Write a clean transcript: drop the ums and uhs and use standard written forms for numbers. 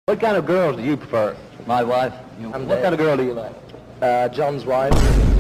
What kind of girls do you prefer? My wife. What kind of girl do you like? John's wife.